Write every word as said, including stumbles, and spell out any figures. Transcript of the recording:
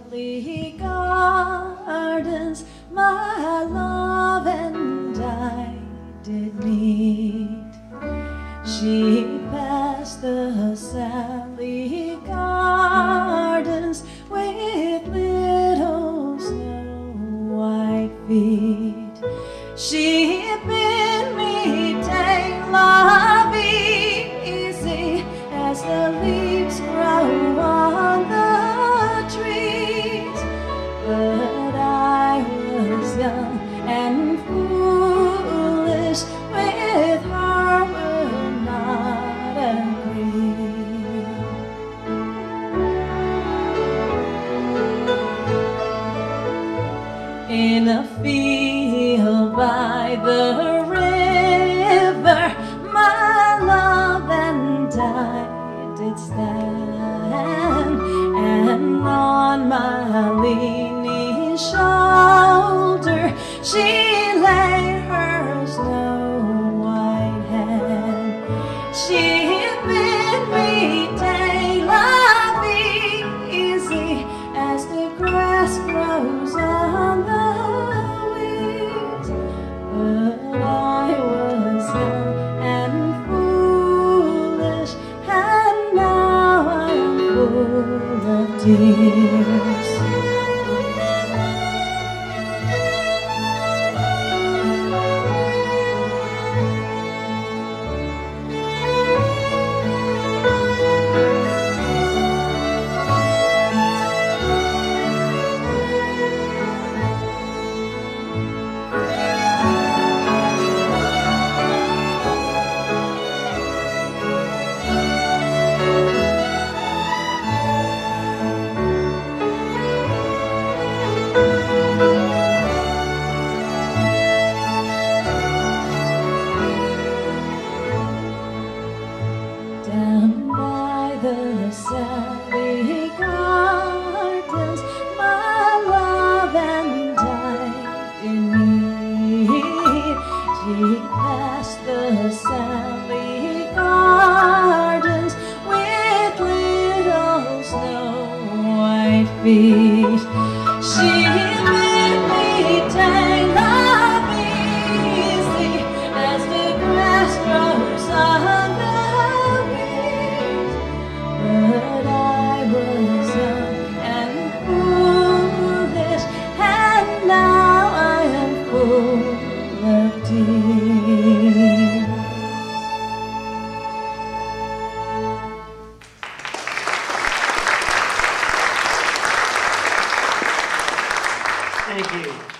Salley Gardens, my love and I did meet. She passed the Salley Gardens with little snow white feet. She bid me take love easy as the leaves grow on the trees. But I was young and foolish, with her would not agree. In a field by the river, my love and I did stand, and on my leaning shoulder she lay her snow white hand. She bid me take love easy as the grass grows on the weeds. But I was young and foolish, and now I'm full of tears. Down by the Salley Gardens, my love and I did meet. She passed the Salley Gardens with little snow white feet. She bid me take love easy as the grass grows on the weeds. But I was young and foolish, and now I am full of tears. Thank you.